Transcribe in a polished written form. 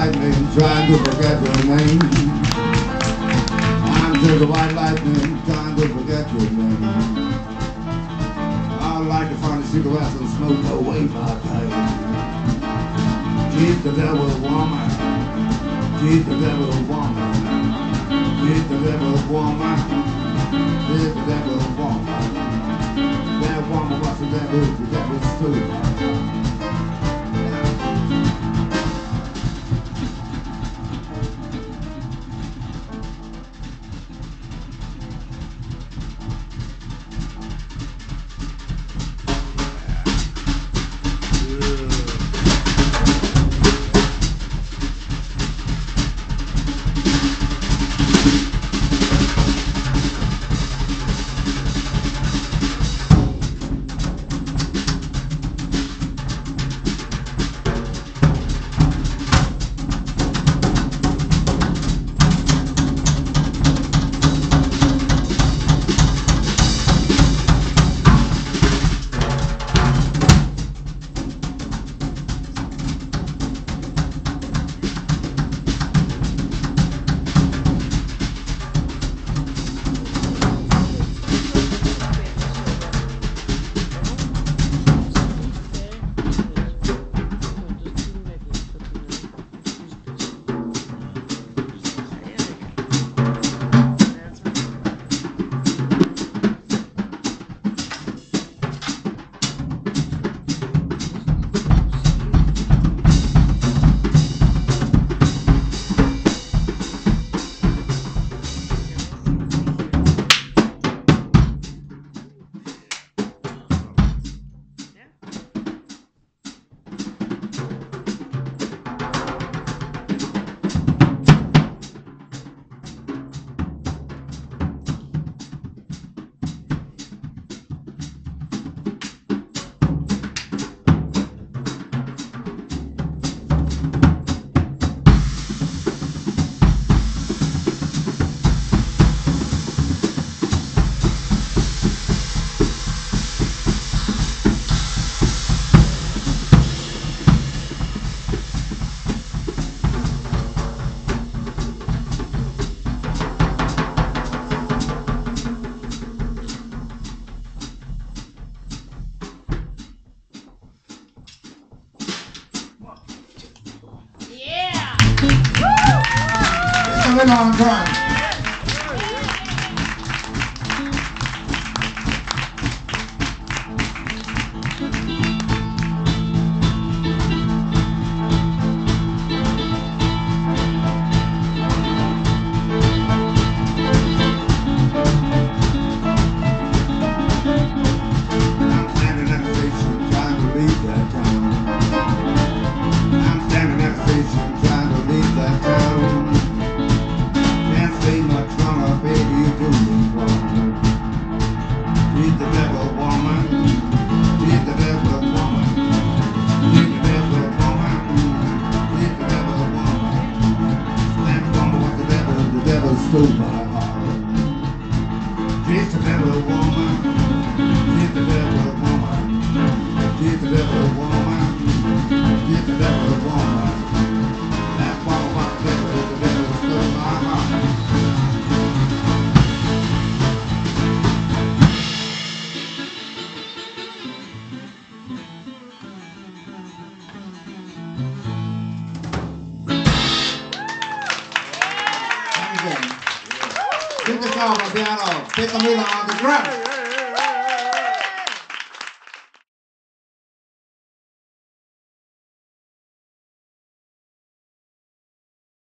lightning, trying to forget your name. I'm just a white lightning, trying to forget your name. I'd like to find a cigarette and smoke away my pain. She's the devil's woman. She's the devil's woman. She's the devil's woman. She's the devil's woman. That woman was the devil's stool. It's a long time. Stole my heart. She's the devil woman. She's the devil woman. She's the devil woman. She's the devil woman. That woman was the devil stole my heart. Hit the song on piano, pick a meter on the drum.